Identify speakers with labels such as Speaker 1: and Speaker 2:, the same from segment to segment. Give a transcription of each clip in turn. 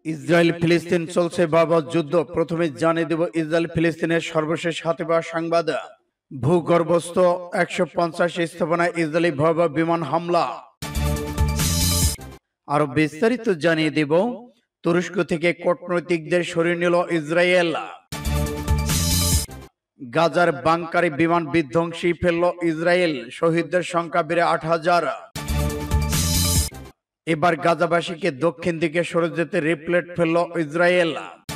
Speaker 1: Israel ফিলিস্তিন চলছে ভয়াবহ যুদ্ধ। প্রথমে জানিয়ে দেব ইসরায়েল ফিলিস্তিনের সর্বশেষ হাতে পাওয়া সংবাদ। ভূগর্ভস্থ 150 স্থাপনায় ইসরায়েলি ভয়াবহ বিমান হামলা। আরো বিস্তারিত জানিয়ে দেব তুরস্ক থেকে কূটনৈতিকদের সরিয়ে নিল ইসরায়েল। গাজার বাংকারে বিমান বিধ্বংসী ফেলল ইসরায়েল, শহীদদের সংখ্যা বেড়ে 8,000। এবার গাজাবাসীকে দক্ষিণ দিকে সরে যেতে রিপ্লেট ফেলল ইসরায়েল।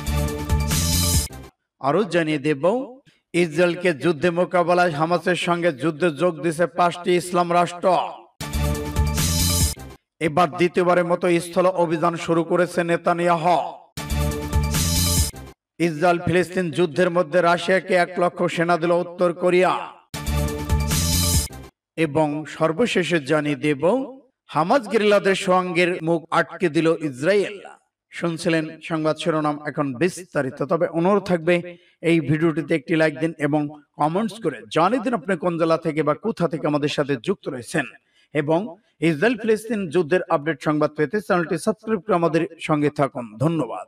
Speaker 1: আরো জানিয়ে দেব ইসরায়েলকে যুদ্ধে মোকাবেলায় হামাসের সঙ্গে যুদ্ধে যোগ দিয়েছে 5টি ইসলাম রাষ্ট্র। এবার দ্বিতীয়বারের মতো স্থল অভিযান শুরু করেছে নেতানিয়াহু। ইসরায়েল ফিলিস্তিন যুদ্ধের মধ্যে রাশিয়াকে 1 লক্ষ সেনা দিল উত্তর কোরিয়া। এবং সর্বশেষে জানিয়ে দেব হামাস গেরিলাদের সঙ্গের মুখ আটকে দিল ইসরায়েল। শুনছিলেন সংবাদ শিরোনাম, এখন বিস্তারিত। তবে অনুরোধ থাকবে এই ভিডিওটিতে একটি লাইক দিন এবং কমেন্টস করে জানিয়ে দিন আপনি কোন জেলা থেকে বা কোথা থেকে আমাদের সাথে যুক্ত রয়েছেন। এবং ইসরায়েল ফিলিস্তিন যুদ্ধের আপডেট সংবাদ পেতে চ্যানেলটি সাবস্ক্রাইব করে আমাদের সঙ্গে থাকুন। ধন্যবাদ।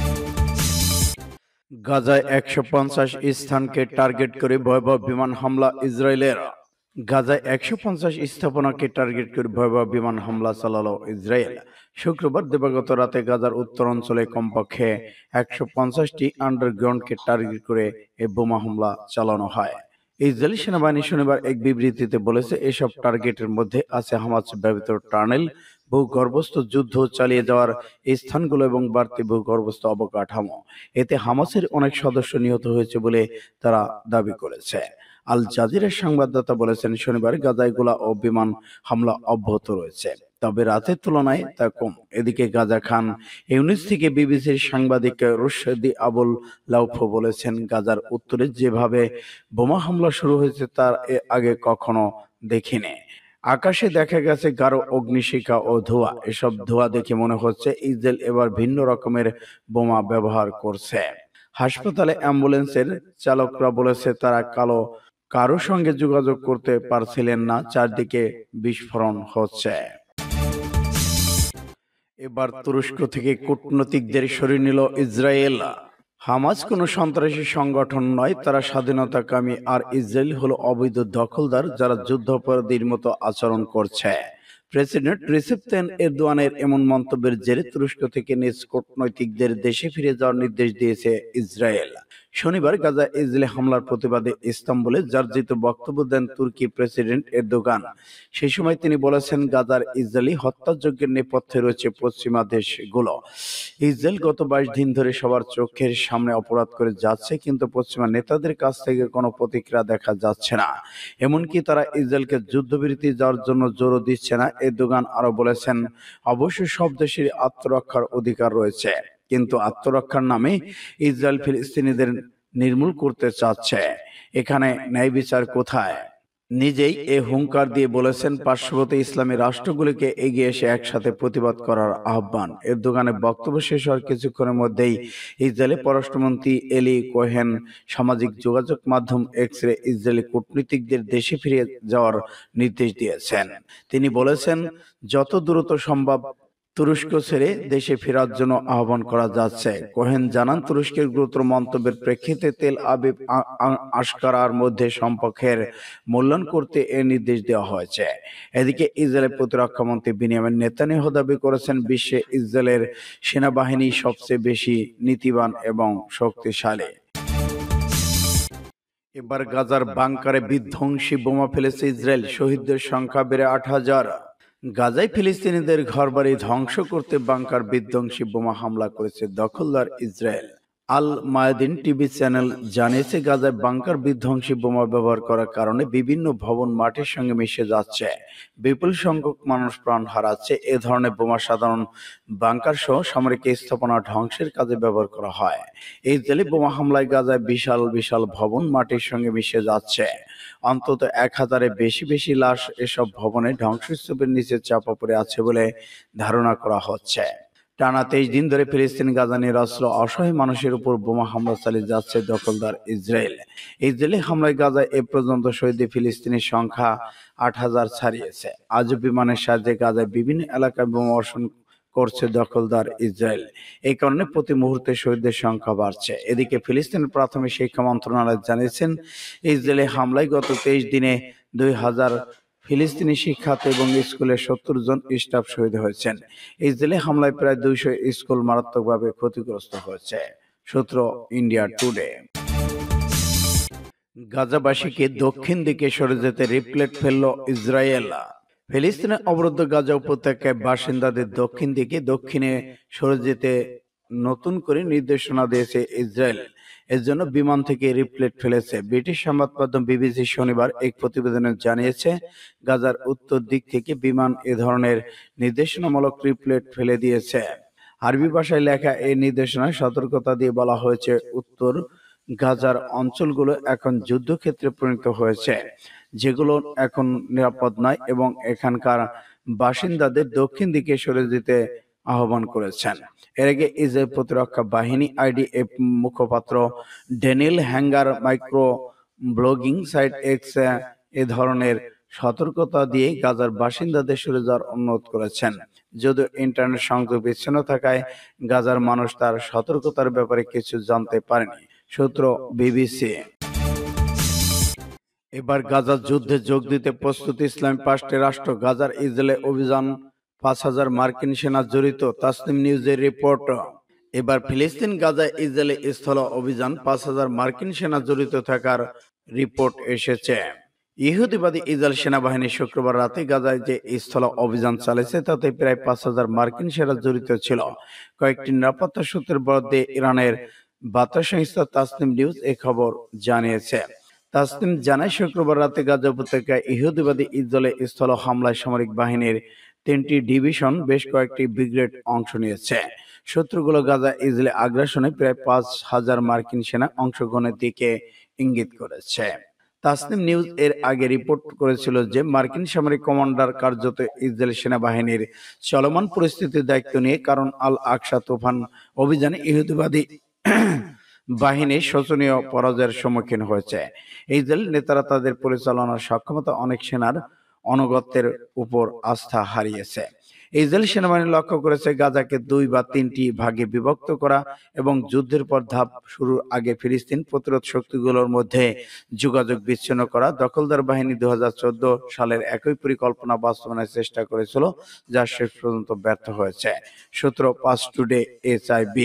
Speaker 1: গাজায় 150 স্থানকে টার্গেট করে ভয়াবহ বিমান হামলা ইসরায়েলের। গাজায় 150 স্থাপনাকে টার্গেট করে ভয়াবহ বিমান হামলা চালালো ইসরায়েল। শুক্রবার দিবাগত রাতে গাজার উত্তর অঞ্চলে কমপক্ষে 150টি আন্ডারগ্রাউন্ডকে টার্গেট করে এই বোমা হামলা চালানো হয়। ইসরায়েলি সেনাবাহিনী শনিবার এক বিবৃতিতে বলেছে, এসব টার্গেটের মধ্যে আছে হামাস ব্যবহৃত টানেল, ভূগর্ভস্থ যুদ্ধ চালিয়ে যাওয়ার স্থানগুলো এবং বাড়তি ভূগর্ভস্থ অবকাঠামো। এতে হামাসের অনেক সদস্য নিহত হয়েছে বলে তারা দাবি করেছে। আল জাজিরার সংবাদদাতা বলেছেন, শনিবার গাজায় গোলা ও বিমান হামলা অব্যাহত রয়েছে, তবে রাতের তুলনায় তা কম। এদিকে গাজা খান ইউনিস থেকে বিবিসির সাংবাদিক রুশদি আবুল লাউফ বলেছেন, গাজার উত্তরে যেভাবে বোমা হামলা শুরু হয়েছে তার আগে কখনো দেখিনি। আকাশে দেখা গেছে গাঢ় অগ্নিশিখা ও ধোঁয়া। এসব ধোঁয়া দেখে মনে হচ্ছে ইসরায়েল এবার ভিন্ন রকমের বোমা ব্যবহার করছে। হাসপাতালে অ্যাম্বুলেন্সের চালকরা বলেছে তারা কারো সঙ্গে যোগাযোগ করতে পারছিলেন না, চারদিকে বিস্ফোরণ হচ্ছে। এবার তুরস্ক থেকে কূটনৈতিকদের সরিয়ে নিল ইসরায়েল। হামাস কোনো সন্ত্রাসী সংগঠন নয়, তারা স্বাধীনতাকামী, আর ইসরায়েল হলো অবৈধ দখলদার যারা যুদ্ধাপরাধীর মতো আচরণ করছে। প্রেসিডেন্ট রিসেপ তাইয়িপ এরদোয়ানের এমন মন্তব্যের জেরে তুরস্ক থেকে নিজ কূটনৈতিকদের দেশে ফিরে যাওয়ার নির্দেশ দিয়েছে ইসরায়েল। শনিবার গাজা ইসরায়েলি হামলার প্রতিবাদে ইস্তাম্বুলে জার্জিত বক্তব্য দেন তুর্কি প্রেসিডেন্ট এরদোগান। সেই সময় তিনি বলেছেন, গাজার ইসরায়েলি হত্যাযজ্ঞের নেপথ্যে রয়েছে পশ্চিমা দেশগুলো। ইসরায়েল গত 22 দিন ধরে সবার চোখের সামনে অপরাধ করে যাচ্ছে, কিন্তু পশ্চিমা নেতাদের কাছ থেকে কোনো প্রতিক্রিয়া দেখা যাচ্ছে না। এমনকি তারা ইসরায়েলকে যুদ্ধবিরতি যাওয়ার জন্য জোরও দিচ্ছে না। এরদোগান আরো বলেছেন, অবশ্যই সব দেশের আত্মরক্ষার অধিকার রয়েছে, কিন্তু আত্মরক্ষার নামে ইসরায়েল ফিলিস্তিনিদের নির্মূল করতে চাচ্ছে। এখানে ন্যায় বিচার কোথায়? নিজেই এ হুঙ্কার দিয়ে বলেছেন পার্শ্ববর্তী ইসলামী রাষ্ট্রগুলিকে এগিয়ে এসে একসাথে প্রতিবাদ করার আহ্বান। এরদোগানের বক্তব্য শেষ হওয়ার কিছুক্ষণের মধ্যেই ইসরায়েলের পররাষ্ট্রমন্ত্রী এলি কোহেন সামাজিক যোগাযোগ মাধ্যম এক্সে ইসরায়েলি কূটনীতিকদের দেশে ফিরে যাওয়ার নির্দেশ দিয়েছেন। তিনি বলেছেন, যত দ্রুত সম্ভব তুরস্ক ছেড়ে দেশে ফেরার জন্য আহ্বান করা যাচ্ছে। কোহেন জানান, তুরস্কের গুরুতর মন্তব্যের প্রেক্ষিতে তেল আবিব আশকারার মধ্যে সম্পর্কের মূল্যায়ন করতে এ নির্দেশ দেওয়া হয়েছে। এদিকে ইসরায়েলের প্রতিরক্ষা মন্ত্রী বেনিয়ামিন নেতানিয়াহু দাবি করেছেন, বিশ্বে ইসরায়েলের সেনাবাহিনী সবচেয়ে বেশি নীতিবান এবং শক্তিশালী। এবার গাজার বাংকারে বিধ্বংসী বোমা ফেলেছে ইসরায়েল, শহীদদের সংখ্যা বেড়ে 8,000। গাজায় ফিলিস্তিনিদের ঘরবাড়ি ধ্বংস করতে বাংকার বিধ্বংসী বোমা হামলা করেছে দখলদার Israel. Al Mayadeen TV channel জানিয়েছে, গাজায় বাংকার বিধ্বংসী বোমা ব্যবহার করার কারণে বিভিন্ন ভবন মাটির সঙ্গে মিশে যাচ্ছে, বিপুল সংখ্যক মানুষ প্রাণ হারাচ্ছে। এ ধরনের বোমা সাধারণ বাংকার সহ সামরিক স্থাপনা ধ্বংসের কাজে ব্যবহার করা হয়। ইসরায়েলি বোমা হামলায় গাজায় বিশাল বিশাল ভবন মাটির সঙ্গে মিশে যাচ্ছে। অন্তত 1000-এর বেশি লাশ এসব ভবনে ধ্বংসস্তূপের নিচে চাপা পড়ে আছে বলে ধারণা করা হচ্ছে। টানা 23 দিন ধরে ফিলিস্তিন গাজা নিরস্ত্র অসহায় মানুষের উপর বোমা হামলা চালিয়ে যাচ্ছে দখলদার ইসরায়েল। ইসরায়েলি হামলায় গাজায় এ পর্যন্ত শহীদ ফিলিস্তিনের সংখ্যা 8,000 ছাড়িয়েছে। আজও বিমানের সাহায্যে গাজায় বিভিন্ন এলাকায় বোমা বর্ষণ করছে দখলদার ইসরায়েল। এই কারণে প্রতি মুহূর্তে শহীদদের সংখ্যা বাড়ছে। এদিকে ফিলিস্তিনের প্রাথমিক শিক্ষা মন্ত্রণালয় জানিয়েছেন, ইসরায়েলি হামলায় গত 23 দিনে 2000 ফিলিস্তিনি শিক্ষার্থী এবং স্কুলের 70 জন স্টাফ শহীদ হয়েছেন। ইসরায়েলি হামলায় প্রায় 200 স্কুল মারাত্মকভাবে ক্ষতিগ্রস্ত হয়েছে। সূত্র ইন্ডিয়া টুডে। গাজাবাসীকে দক্ষিণ দিকে সরে যেতে রিপ্লেট ফেলল ইসরায়েল। ফিলিস্তিনের অবরুদ্ধ গাজা উপত্যকায় বাসিন্দাদের দক্ষিণে সরে যেতে নতুন করে নির্দেশনা দিয়েছে ইসরায়েল। এর জন্য বিমান থেকে রিপ্লেট ফেলেছে। ব্রিটিশ সংবাদ মাধ্যম বিবিসি শনিবার এক প্রতিবেদনে জানিয়েছে, গাজার উত্তর দিক থেকে বিমান এ ধরনের নির্দেশনামূলক রিপ্লেট ফেলে দিয়েছে। আরবি ভাষায় লেখা এই নির্দেশনায় সতর্কতা দিয়ে বলা হয়েছে, উত্তর গাজার অঞ্চলগুলো এখন যুদ্ধক্ষেত্রে পরিণত হয়েছে, যেগুলো এখন নিরাপদ নয়, এবং এখানকার বাসিন্দাদের দক্ষিণ দিকে সরে যেতে আহ্বান করেছেন। এর আগে ইসরায়েল প্রতিরক্ষা বাহিনী আইডিএফ মুখপাত্র ড্যানিয়েল হ্যাঙ্গার মাইক্রো ব্লগিং সাইট এক্স এ ধরনের সতর্কতা দিয়ে গাজার বাসিন্দাদের সরে যাওয়ার অনুরোধ করেছেন। যদিও ইন্টারনেট সংযোগ বিচ্ছিন্ন থাকায় গাজার মানুষ তার সতর্কতার ব্যাপারে কিছু জানতে পারেনি। সূত্র বিবিসি। এবার গাজার যুদ্ধে যোগ দিতে প্রস্তুত ইসলামী পাঁচটি রাষ্ট্র। গাজার ইসরায়েলে অভিযান, 5000 মার্কিন সেনা জড়িত, তাসনিম নিউজের রিপোর্ট। এবার ফিলিস্তিন গাজায় ইসরায়েলি স্থল অভিযান, 5000 মার্কিন সেনা জড়িত থাকার রিপোর্ট এসেছে। ইহুদিবাদী ইসরায়েল সেনাবাহিনী শুক্রবার রাতে গাজায় যে স্থল অভিযান চালিয়েছে তাতে প্রায় 5000 মার্কিন সেনা জড়িত ছিল। কয়েকটি নিরাপত্তা সূত্রের বরাদ্দে ইরানের বার্তা সংস্থা তাসনিম নিউজ এ খবর জানিয়েছে। তাসনিম জানায়, শুক্রবার রাতে গাজা উপত্যকায় ইহুদিবাদী ইসরায়েলি স্থল হামলায় সামরিক বাহিনীর 3টি ডিভিশন, বেশ কয়েকটি ব্রিগেড অংশ নিয়েছে। সূত্রগুলো গাজা ইসরায়েলি আগ্রাসনে প্রায় 5000 মার্কিন সেনা অংশগ্রহণের দিকে ইঙ্গিত করেছে। তাসনিম নিউজ এর আগে রিপোর্ট করেছিল যে মার্কিন সামরিক কমান্ডার কার্যত ইসরায়েলি সেনাবাহিনীর চলমান পরিস্থিতির দায়িত্ব নিয়ে, কারণ আল আকসা তুফান অভিযানে ইহুদিবাদী বাহিনী শোচনীয় পরাজয়ের সম্মুখীন হয়েছে। ইসরায়েল নেতারা তাদের পরিচালনার সক্ষমতা, অনেক সেনার অনুগত্যের উপর আস্থা হারিয়েছে। ইসরায়েল সেনাবাহিনী লক্ষ্য করেছে গাজাকে 2 বা 3টি ভাগে বিভক্ত করা এবং যুদ্ধের পর ধাপ শুরুর আগে ফিলিস্তিন প্রতিরোধ শক্তিগুলোর মধ্যে যোগাযোগ বিচ্ছিন্ন করা। দখলদার বাহিনী 2014 সালের একই পরিকল্পনা বাস্তবায়নের চেষ্টা করেছিল, যা শেষ পর্যন্ত ব্যর্থ হয়েছে। সূত্র পাঁচ টুডে SIB।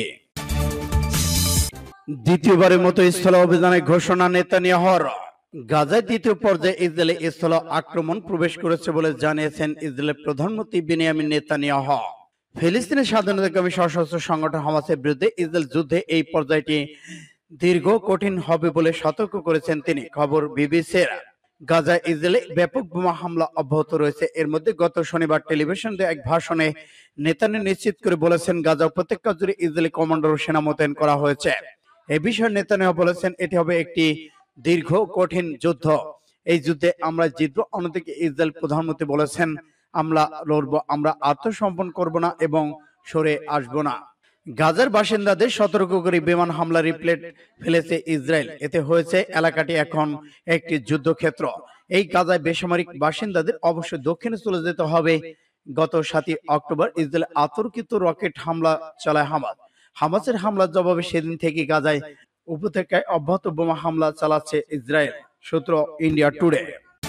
Speaker 1: দ্বিতীয়বারের মতো স্থল অভিযানের ঘোষণা নেতানিয়াহুর। গাজায় দ্বিতীয় পর্যায়ে ইসরায়েলি স্থল আক্রমণ প্রবেশ করেছে বলে জানিয়েছেন ইসরায়েলের প্রধানমন্ত্রী বেনিয়ামিন নেতানিয়াহু। ফিলিস্তিনের স্বাধীনতাকামী সশস্ত্র সংগঠন হামাসের বিরুদ্ধে ইসরায়েল যুদ্ধে এই পর্যায়টি দীর্ঘ, কঠিন হবে বলে সতর্ক করেছেন তিনি। খবর বিবিসির। গাজায় ইসরায়েলে ব্যাপক বোমা হামলা অব্যাহত রয়েছে। এর মধ্যে গত শনিবার টেলিভিশনে এক ভাষণে নেতানিয়াহু নিশ্চিত করে বলেছেন, গাজা উপত্যকা জুড়ে ইসরায়েলি কমান্ডো ও সেনা মোতায়েন করা হয়েছে। এই বিষয়ে নেতানিয়াহু বলেছেন, এটি হবে একটি দীর্ঘ, কঠিন যুদ্ধ। এই যুদ্ধে আমরা জিতব। অন্যদিকে ইসরায়েল প্রধানমন্ত্রী বলেছেন, আমরা লড়ব, আমরা আত্মসমর্পণ করব না এবং সরে আসব না। গাজার বাসিন্দাদের সতর্ক করে বিমান হামলা রিপ্লেট ফেলেছে ইসরায়েল। এতে হয়েছে এলাকাটি এখন একটি যুদ্ধক্ষেত্র। এই গাজায় বেসামরিক বাসিন্দাদের অবশ্যই দক্ষিণে চলে যেতে হবে। গত 7 অক্টোবর ইসরায়েল আতর্কিত রকেট হামলা চালায় হামাসের হামলার জবাবে সেদিন থেকে গাজায় উপত্যকায় অব্যাহত বোমা হামলা চালাচ্ছে ইসরায়েল। সূত্র ইন্ডিয়া টুডে।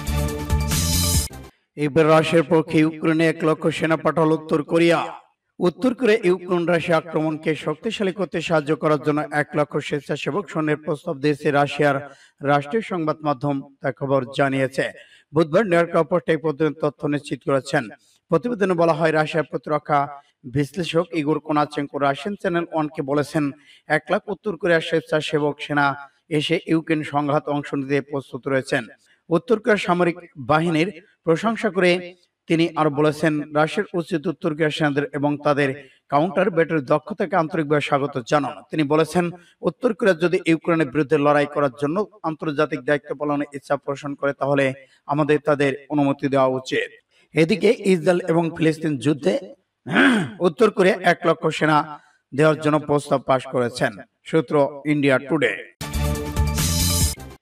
Speaker 1: এবার রাশিয়ার পক্ষে ইউক্রেনে 1 লক্ষ সেনা পাঠাল উত্তর কোরিয়া। উত্তর কোরিয়া ইউক্রেন রাশিয়া আক্রমণকে শক্তিশালী করতে সাহায্য করার জন্য 1 লক্ষ স্বেচ্ছাসেবক সৈন্যের প্রস্তাব দিয়েছে রাশিয়ার রাষ্ট্রীয় সংবাদ মাধ্যম তা খবর জানিয়েছে। বুধবার নিউইয়র্ক পোস্ট এই তথ্য নিশ্চিত করেছেন। প্রতিবেদনে বলা হয়, রাশিয়ার প্রতিরক্ষা বিশ্লেষক ইগোর কোনাচেঙ্কো রাশিয়ান চ্যানেল 1কে বলেছেন, 1 লাখ উত্তর কোরিয়ার স্বেচ্ছাসেবক সেনা এসে ইউক্রেন সংঘাত অংশ নিতে প্রস্তুত রয়েছেন। উত্তর কোরিয়ার সামরিক বাহিনীর প্রশংসা করে তিনি আরো বলেছেন, রাশিয়ার উচিত উত্তর কোরিয়ার সেনাদের এবং তাদের কাউন্টার ব্যাটারির দক্ষতাকে আন্তরিকভাবে স্বাগত জানানো। তিনি বলেছেন, উত্তর কোরিয়া যদি ইউক্রেনের বিরুদ্ধে লড়াই করার জন্য আন্তর্জাতিক দায়িত্ব পালনের ইচ্ছা পোষণ করে তাহলে আমাদের তাদের অনুমতি দেওয়া উচিত। এদিকে ইসরায়েল এবং ফিলিস্তিন যুদ্ধে উত্তর কোরিয়া 1 লক্ষ সেনা দেওয়ার জন্য প্রস্তাব পাশ করেছেন। সূত্র ইন্ডিয়া টুডে।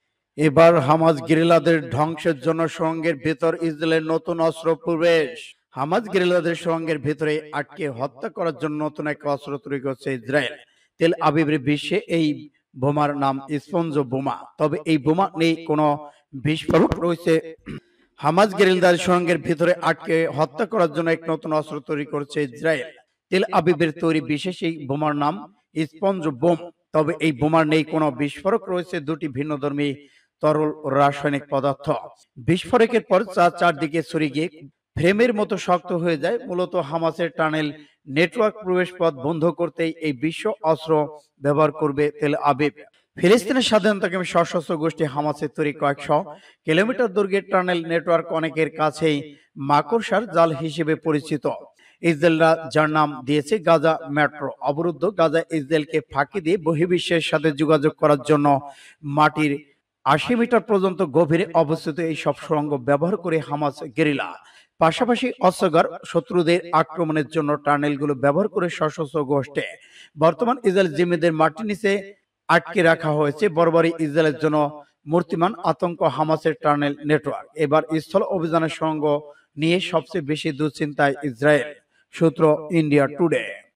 Speaker 1: এবার হামাস গেরিলাদের ধ্বংসের জন্য সুড়ঙ্গের ভেতর ইসরায়েলের নতুন অস্ত্র প্রবেশ। হামাস গেরিলাদের সুড়ঙ্গের ভেতরে আটকে হত্যা করার জন্য নতুন এক অস্ত্র তৈরি করছে ইসরায়েল। তেল আবিবের বিশ্বে এই বোমার নাম স্পঞ্জ বোমা, তবে এই বোমা নেই কোনো বিস্ফোরক রয়েছে। হামাস গেরিলাদের সুড়ঙ্গের ভেতরে আটকে হত্যা করার জন্য এক নতুন অস্ত্র তৈরি করছে ইসরায়েল। তেল আবিবের তৈরি বিশেষ এই বোমার নাম স্পঞ্জ বোম, তবে এই বোমার নেই কোনো বিস্ফোরক রয়েছে দুটি ভিন্নধর্মী তরল রাসায়নিক পদার্থ। বিস্ফোরকের পর চারদিকে ছড়িয়ে গিয়ে ফ্রেমের মতো শক্ত হয়ে যায়। মূলত হামাসের টানেল নেটওয়ার্ক প্রবেশ পথ বন্ধ করতেই এই বিশ্ব অস্ত্র ব্যবহার করবে তেল আবিব। ফিলিস্তিনের স্বাধীনতাকামী সশস্ত্র গোষ্ঠী হামাসের তৈরি কয়েকশো কিলোমিটার দৈর্ঘ্যের টানেল নেটওয়ার্ক অনেকের কাছেই মাকড়সার জাল হিসেবে পরিচিত। ইসরায়েলরা যার নাম দিয়েছে গাজা মেট্রো। অবরুদ্ধ গাজা ইসরায়েলকে ফাঁকি দিয়ে বহির্বিশ্বের সাথে যোগাযোগ করার জন্য মাটির ৮০ মিটার পর্যন্ত গভীরে অবস্থিত এই সব সুড়ঙ্গ ব্যবহার করে হামাস গেরিলা। পাশাপাশি অস্ত্রগার শত্রুদের আক্রমণের জন্য টানেলগুলো ব্যবহার করে সশস্ত্র গোষ্ঠী। বর্তমান ইসরায়েল জিম্মিদের মাটির নিচে আটকে রাখা হয়েছে। বরাবরই ইসরায়েলের জন্য মূর্তিমান আতঙ্ক হামাসের টানেল নেটওয়ার্ক। এবার স্থল অভিযানের সঙ্গ নিয়ে সবচেয়ে বেশি দুশ্চিন্তায় ইসরায়েল। সূত্র ইন্ডিয়া টুডে।